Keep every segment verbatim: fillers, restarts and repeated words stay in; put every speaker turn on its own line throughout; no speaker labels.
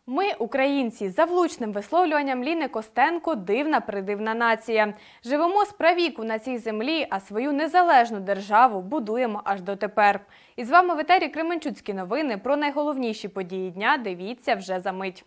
Ми, українці, за влучним висловлюванням Ліни Костенко, дивна-придивна нація. Живемо з правіку на цій землі, а свою незалежну державу будуємо аж дотепер. І з вами в етері Кременчуцькі новини. Про найголовніші події дня дивіться вже за мить.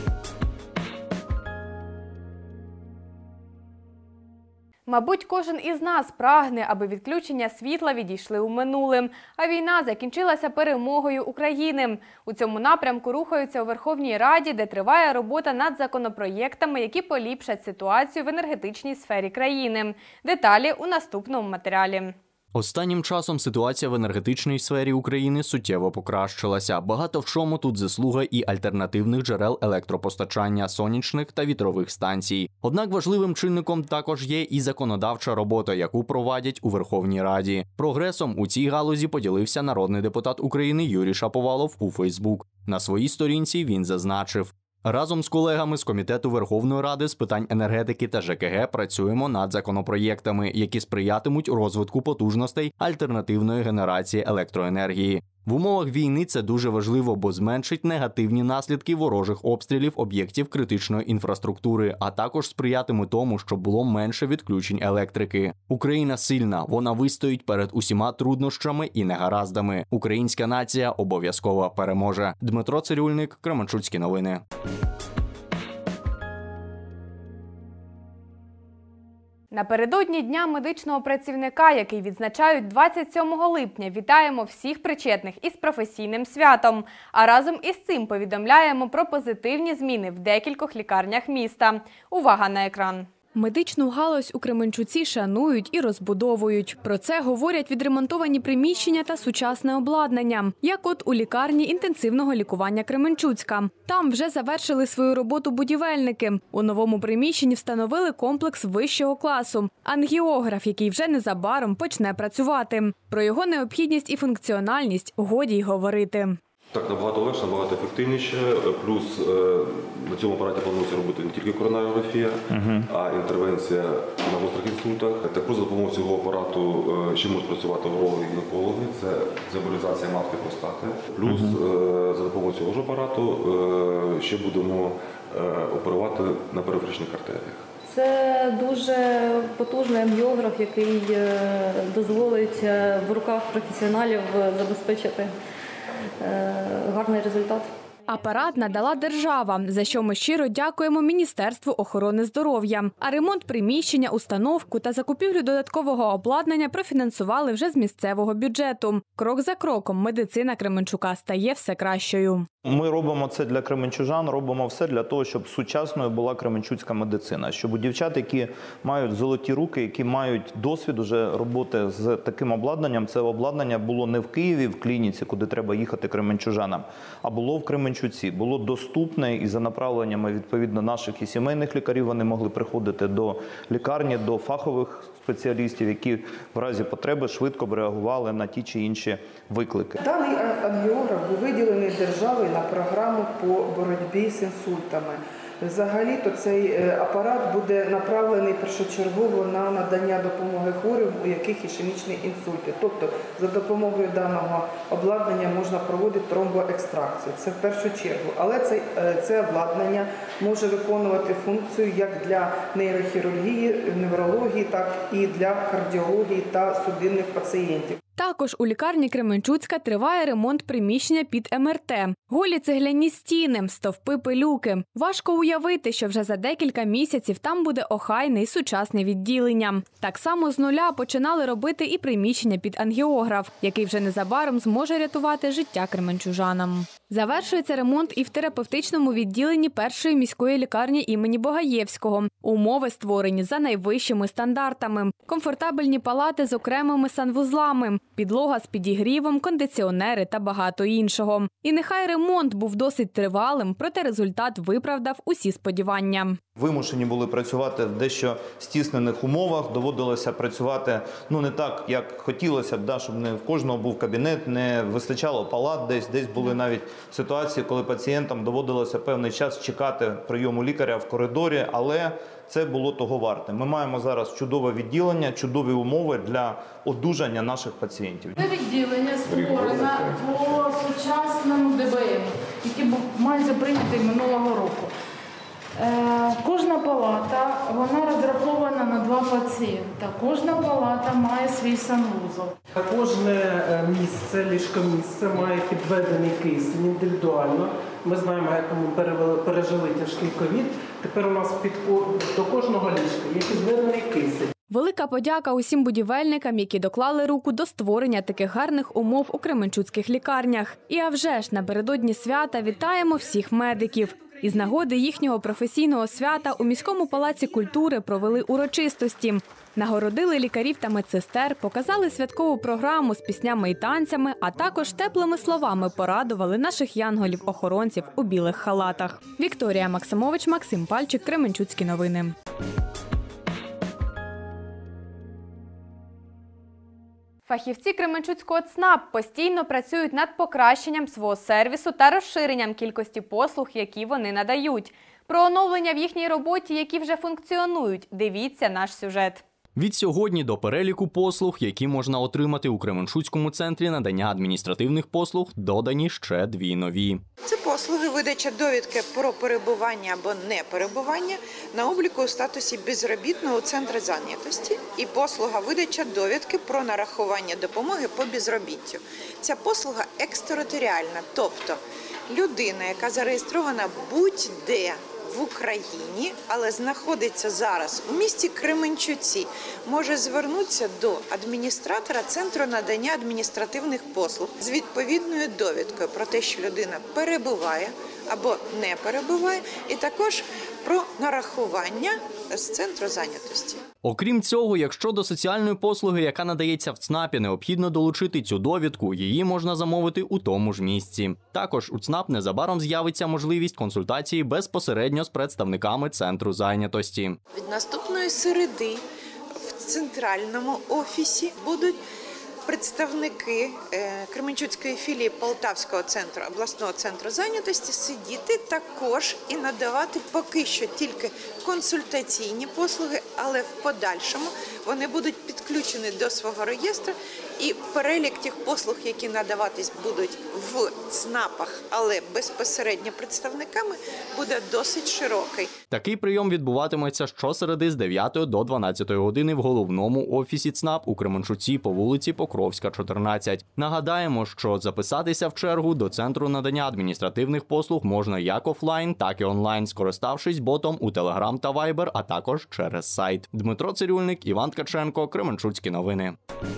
Мабуть, кожен із нас прагне, аби відключення світла відійшли у минуле, а війна закінчилася перемогою України. У цьому напрямку рухаються у Верховній Раді, де триває робота над законопроєктами, які поліпшать ситуацію в енергетичній сфері країни. Деталі у наступному матеріалі.
Останнім часом ситуація в енергетичній сфері України суттєво покращилася. Багато в чому тут заслуга і альтернативних джерел електропостачання, сонячних та вітрових станцій. Однак важливим чинником також є і законодавча робота, яку проводять у Верховній Раді. Прогресом у цій галузі поділився народний депутат України Юрій Шаповалов у Фейсбук. На своїй сторінці він зазначив: разом з колегами з Комітету Верховної Ради з питань енергетики та ЖКГ працюємо над законопроєктами, які сприятимуть розвитку потужностей альтернативної генерації електроенергії. В умовах війни це дуже важливо, бо зменшить негативні наслідки ворожих обстрілів об'єктів критичної інфраструктури, а також сприятиме тому, щоб було менше відключень електрики. Україна сильна, вона вистоїть перед усіма труднощами і негараздами. Українська нація обов'язково переможе. Дмитро Цирюльник, Кременчуцькі новини.
Напередодні Дня медичного працівника, який відзначають двадцять сьомого липня, вітаємо всіх причетних із професійним святом. А разом із цим повідомляємо про позитивні зміни в декількох лікарнях міста. Увага на екран! Медичну галузь у Кременчуці шанують і розбудовують. Про це говорять відремонтовані приміщення та сучасне обладнання, як от у лікарні інтенсивного лікування Кременчуцька. Там вже завершили свою роботу будівельники. У новому приміщенні встановили комплекс вищого класу – ангіограф, який вже незабаром почне працювати. Про його необхідність і функціональність годі й говорити.
Так, набагато легше, набагато ефективніше. Плюс на цьому апараті планується робити не тільки коронарографія, uh-huh. а інтервенція на гострих інсультах. Також за допомогою цього апарату ще можуть працювати урологи і гінекологи. Це заболізація матки простати. Плюс uh-huh. за допомогою цього ж апарату ще будемо оперувати на периферичних артеріях.
Це дуже потужний ангіограф, який дозволить в руках професіоналів забезпечити гарний результат.
Апарат надала держава, за що ми щиро дякуємо Міністерству охорони здоров'я. А ремонт приміщення, установку та закупівлю додаткового обладнання профінансували вже з місцевого бюджету. Крок за кроком медицина Кременчука стає все кращою.
Ми робимо це для кременчужан, робимо все для того, щоб сучасною була кременчуцька медицина. Щоб у дівчат, які мають золоті руки, які мають досвід уже роботи з таким обладнанням, це обладнання було не в Києві, в клініці, куди треба їхати кременчужанам, а було в Кременчуці. Було доступне і за направленнями, відповідно, наших і сімейних лікарів вони могли приходити до лікарні, до фахових спеціалістів, які в разі потреби швидко б реагували на ті чи інші виклики.
Даний ангіограф був виділений державою на програму по боротьбі з інсультами. Взагалі-то цей апарат буде направлений першочергово на надання допомоги хворим, у яких ішемічні інсульти. Тобто за допомогою даного обладнання можна проводити тромбоекстракцію. Це в першу чергу. Але це, це обладнання може виконувати функцію як для нейрохірургії, неврології, так і для кардіології та судинних пацієнтів.
Також у лікарні Кременчуцька триває ремонт приміщення під ем ер те. Голі цегляні стіни, стовпи пилюки. Важко уявити, що вже за декілька місяців там буде охайне і сучасне відділення. Так само з нуля починали робити і приміщення під ангіограф, який вже незабаром зможе рятувати життя кременчужанам. Завершується ремонт і в терапевтичному відділенні першої міської лікарні імені Богаєвського. Умови створені за найвищими стандартами. Комфортабельні палати з окремими санвузлами, підлога з підігрівом, кондиціонери та багато іншого. І нехай ремонт був досить тривалим, проте результат виправдав усі сподівання.
Вимушені були працювати в дещо стіснених умовах, доводилося працювати ну не так, як хотілося б, да, щоб не в кожного був кабінет, не вистачало палат десь, десь були навіть ситуації, коли пацієнтам доводилося певний час чекати прийому лікаря в коридорі, але це було того варте. Ми маємо зараз чудове відділення, чудові умови для одужання наших пацієнтів.
Це відділення створено по сучасному ДБМ, яке має майже прийнятий минулого року. Кожна палата, вона розрахована на два пацієнта. Кожна палата має свій санвузол.
Кожне місце, ліжкомісце має підведений кисень індивідуально. Ми знаємо, як ми пережили тяжкий ковід. Тепер у нас під, до кожного ліжка є підведений кисень.
Велика подяка усім будівельникам, які доклали руку до створення таких гарних умов у кременчуцьких лікарнях. І а вже ж напередодні свята вітаємо всіх медиків. Із нагоди їхнього професійного свята у міському палаці культури провели урочистості. Нагородили лікарів та медсестер, показали святкову програму з піснями і танцями, а також теплими словами порадували наших янголів-охоронців у білих халатах. Вікторія Максимович, Максим Пальчик, Кременчуцькі новини. Фахівці Кременчуцького ЦНАП постійно працюють над покращенням свого сервісу та розширенням кількості послуг, які вони надають. Про оновлення в їхній роботі, які вже функціонують, дивіться наш сюжет.
Від сьогодні до переліку послуг, які можна отримати у Кременчуцькому центрі надання адміністративних послуг, додані ще дві нові.
Це послуги видача довідки про перебування або неперебування на обліку у статусі безробітного у центрі зайнятості і послуга видача довідки про нарахування допомоги по безробіттю. Ця послуга екстериторіальна, тобто людина, яка зареєстрована будь-де в Україні, але знаходиться зараз у місті Кременчуці, може звернутися до адміністратора Центру надання адміністративних послуг з відповідною довідкою про те, що людина перебуває або не перебуває, і також про нарахування з центру зайнятості.
Окрім цього, якщо до соціальної послуги, яка надається в ЦНАПі, необхідно долучити цю довідку, її можна замовити у тому ж місці. Також у ЦНАП незабаром з'явиться можливість консультації безпосередньо з представниками центру зайнятості.
Від наступної середи в центральному офісі будуть представники Кременчуцької філії Полтавського центру, обласного центру зайнятості сидіти також і надавати поки що тільки консультаційні послуги, але в подальшому вони будуть підключені до свого реєстру, і перелік тих послуг, які надаватись будуть в ЦНАПах, але безпосередньо представниками, буде досить широкий.
Такий прийом відбуватиметься щосереди з дев'ятої до дванадцятої години в головному офісі ЦНАП у Кременчуці по вулиці Покровська, чотирнадцять. Нагадаємо, що записатися в чергу до Центру надання адміністративних послуг можна як офлайн, так і онлайн, скориставшись ботом у Telegram та Viber, а також через сайт. Дмитро Цирюльник, Іван Ткаченко, Кременчуцькі новини.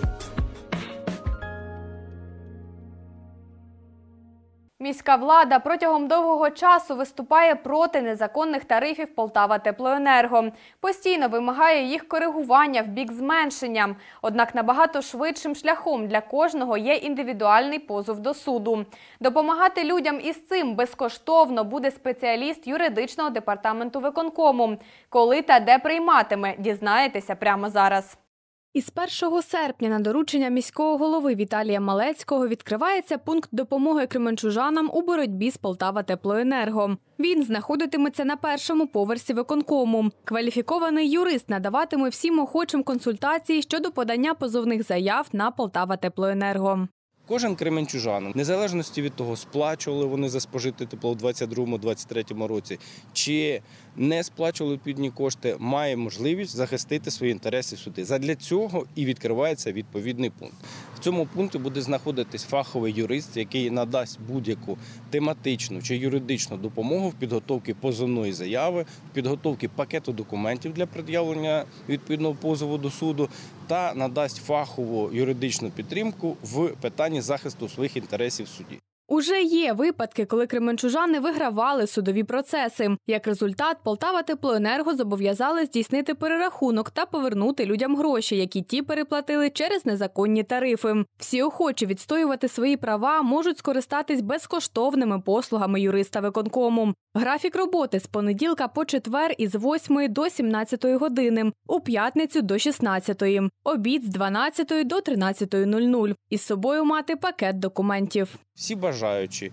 Міська влада протягом довгого часу виступає проти незаконних тарифів Полтава-Теплоенерго. Постійно вимагає їх коригування в бік зменшення. Однак набагато швидшим шляхом для кожного є індивідуальний позов до суду. Допомагати людям із цим безкоштовно буде спеціаліст юридичного департаменту виконкому. Коли та де прийматиме, дізнаєтеся прямо зараз. Із першого серпня на доручення міського голови Віталія Малецького відкривається пункт допомоги кременчужанам у боротьбі з Полтава-Теплоенерго. Він знаходитиметься на першому поверсі виконкому. Кваліфікований юрист надаватиме всім охочим консультації щодо подання позовних заяв на Полтава-Теплоенерго.
Кожен кременчужанин, незалежно від того, сплачували вони за спожите тепло у двадцять другому - двадцять третьому році, чи не сплачували відповідні кошти, має можливість захистити свої інтереси в суді. Задля цього і відкривається відповідний пункт. В цьому пункті буде знаходитись фаховий юрист, який надасть будь-яку тематичну чи юридичну допомогу в підготовці позовної заяви, в підготовці пакету документів для пред'явлення відповідного позову до суду та надасть фахову юридичну підтримку в питанні захисту своїх інтересів в суді.
Уже є випадки, коли кременчужани вигравали судові процеси. Як результат, Полтава-Теплоенерго зобов'язали здійснити перерахунок та повернути людям гроші, які ті переплатили через незаконні тарифи. Всі охочі відстоювати свої права можуть скористатись безкоштовними послугами юриста виконкому. Графік роботи з понеділка по четвер із восьмої до сімнадцятої години, у п'ятницю до шістнадцятої, обід з дванадцятої до тринадцятої нуль нуль. Із собою мати пакет документів.
Всі бажаючі,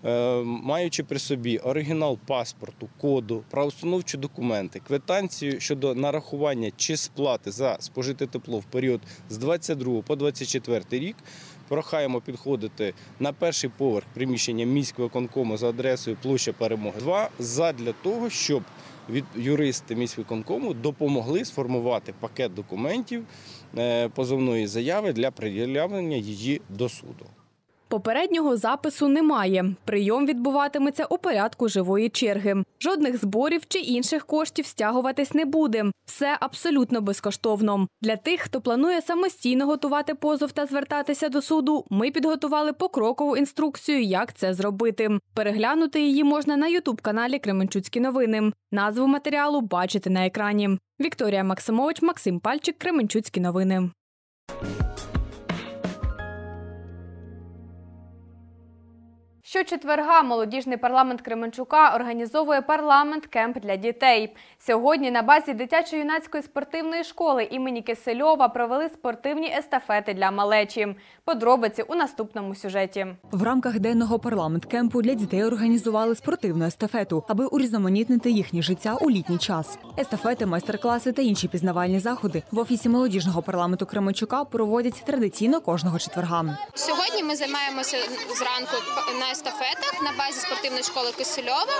маючи при собі оригінал паспорту, коду, правоустановчі документи, квитанцію щодо нарахування чи сплати за спожите тепло в період з двадцять другого по двадцять четвертий рік, прохаємо підходити на перший поверх приміщення міськвиконкому за адресою площа Перемоги два задля того, щоб від юристи міськвиконкому допомогли сформувати пакет документів позовної заяви для пред'явлення її до суду.
Попереднього запису немає. Прийом відбуватиметься у порядку живої черги. Жодних зборів чи інших коштів стягуватись не буде. Все абсолютно безкоштовно. Для тих, хто планує самостійно готувати позов та звертатися до суду, ми підготували покрокову інструкцію, як це зробити. Переглянути її можна на ютуб-каналі «Кременчуцькі новини». Назву матеріалу бачите на екрані. Вікторія Максимович, Максим Пальчик, «Кременчуцькі новини». Щочетверга молодіжний парламент Кременчука організовує парламент-кемп для дітей. Сьогодні на базі дитячо-юнацької спортивної школи імені Кисельова провели спортивні естафети для малечі. Подробиці у наступному сюжеті.
В рамках денного парламент-кемпу для дітей організували спортивну естафету, аби урізноманітнити їхнє життя у літній час. Естафети, майстер-класи та інші пізнавальні заходи в офісі молодіжного парламенту Кременчука проводять традиційно кожного четверга.
Сьогодні ми займаємося зранку на естафетах на базі спортивної школи Кисельова.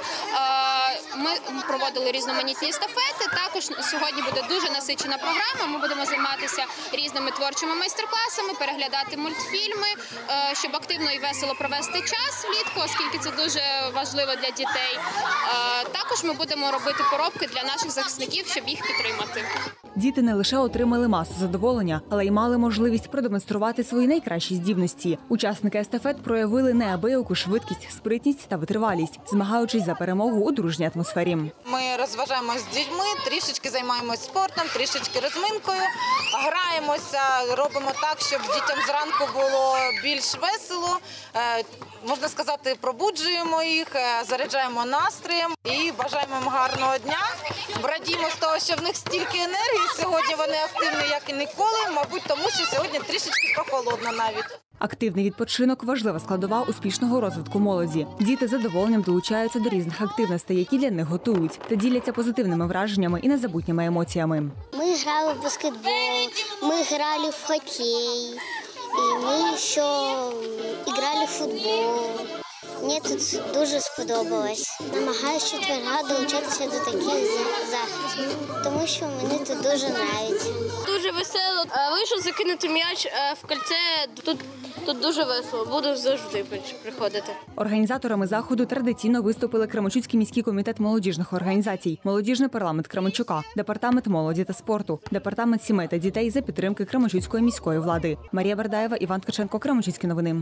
Ми проводили різноманітні естафети. Також сьогодні буде дуже насичена програма. Ми будемо займатися різними творчими майстер-класами, переглядати мультфільми, щоб активно і весело провести час влітку, оскільки це дуже важливо для дітей. Також ми будемо робити поробки для наших захисників, щоб їх підтримати.
Діти не лише отримали масу задоволення, але й мали можливість продемонструвати свої найкращі здібності. Учасники естафет проявили неабияку швидкість, спритність та витривалість, змагаючись за перемогу у дружній атмосфері.
Ми розважаємося з дітьми, трішечки займаємося спортом, трішечки розминкою, граємося, робимо так, щоб дітям зранку було більш весело. Можна сказати, пробуджуємо їх, заряджаємо настроєм і бажаємо їм гарного дня. Радіємо з того, що в них стільки енергії. Сьогодні вони активні, як і ніколи, мабуть, тому що сьогодні трішечки прохолодно навіть.
Активний відпочинок – важлива складова успішного розвитку молоді. Діти з задоволенням долучаються до різних активностей, які для них готують, та діляться позитивними враженнями і незабутніми емоціями.
Ми грали в баскетбол, ми грали в хокей, і ми ще грали в футбол. Мені тут дуже сподобалось. Намагаюся щотверга долучатися до таких заходів, тому що мені тут дуже подобається.
Дуже весело. Вийшов закинути м'яч в кільце. Тут, тут дуже весело. Буду завжди приходити.
Організаторами заходу традиційно виступили Кременчуцький міський комітет молодіжних організацій, молодіжний парламент Кременчука, департамент молоді та спорту, департамент сімей та дітей за підтримки Кременчуцької міської влади. Марія Бердаєва, Іван Ткаченко, Кременчуцькі новини.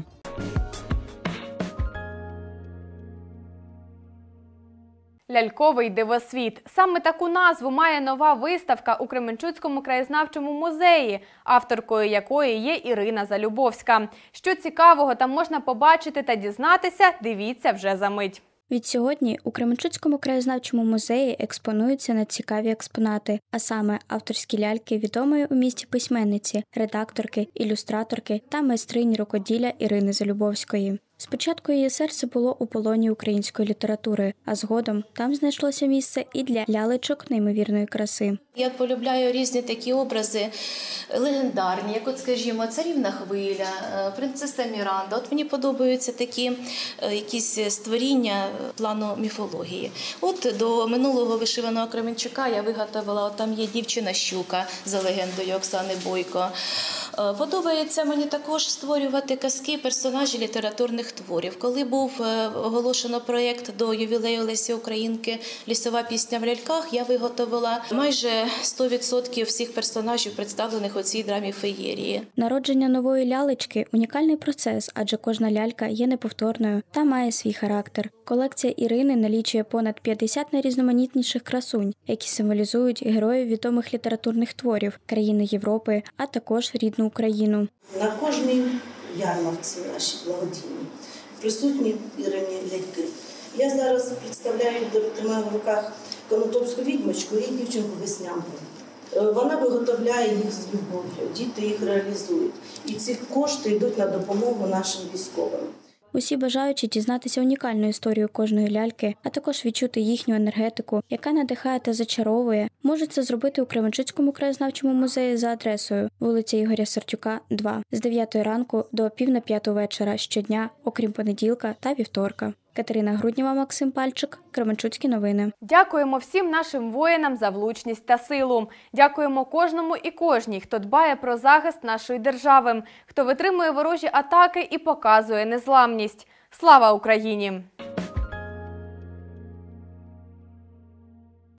Ляльковий дивосвіт. Саме таку назву має нова виставка у Кременчуцькому краєзнавчому музеї, авторкою якої є Ірина Залюбовська. Що цікавого там можна побачити та дізнатися, дивіться вже за мить.
Відсьогодні у Кременчуцькому краєзнавчому музеї експонуються надцікаві експонати, а саме авторські ляльки відомої у місті письменниці, редакторки, ілюстраторки та майстрині рукоділля Ірини Залюбовської. Спочатку її серце було у полоні української літератури, а згодом там знайшлося місце і для лялечок неймовірної краси.
Я полюбляю різні такі образи легендарні, як от, скажімо, «Царівна хвиля», «Принцеса Міранда». От мені подобаються такі якісь створіння плану міфології. От до минулого вишиваного Кременчука я виготовила, от там є дівчина-щука за легендою Оксани Бойко. Подобається мені також створювати казки, персонажі літературних творів. Коли був оголошено проєкт до ювілею Лесі Українки «Лісова пісня в ляльках», я виготовила майже сто відсотків всіх персонажів, представлених у цій драмі феєрії.
Народження нової лялечки – унікальний процес, адже кожна лялька є неповторною та має свій характер. Колекція Ірини налічує понад п'ятдесят найрізноманітніших красунь, які символізують героїв відомих літературних творів, країни Європи, а також рідну Україну.
На кожній ярмарці нашій благодійній присутні Ірині ляльки. Я зараз представляю, тримаю в руках конотопську відьмочку і дівчинку Веснянку. Вона виготовляє їх з любов'ю, діти їх реалізують. І ці кошти йдуть на допомогу нашим військовим.
Усі бажаючі дізнатися унікальну історію кожної ляльки, а також відчути їхню енергетику, яка надихає та зачаровує, можуть це зробити у Кременчуцькому краєзнавчому музеї за адресою вулиця Ігоря Сартюка, два, з дев'ятої ранку до пів на п'яту вечора щодня, окрім понеділка та вівторка. Катерина Груднєва, Максим Пальчик, Кременчуцькі новини.
Дякуємо всім нашим воїнам за влучність та силу. Дякуємо кожному і кожній, хто дбає про захист нашої держави, хто витримує ворожі атаки і показує незламність. Слава Україні!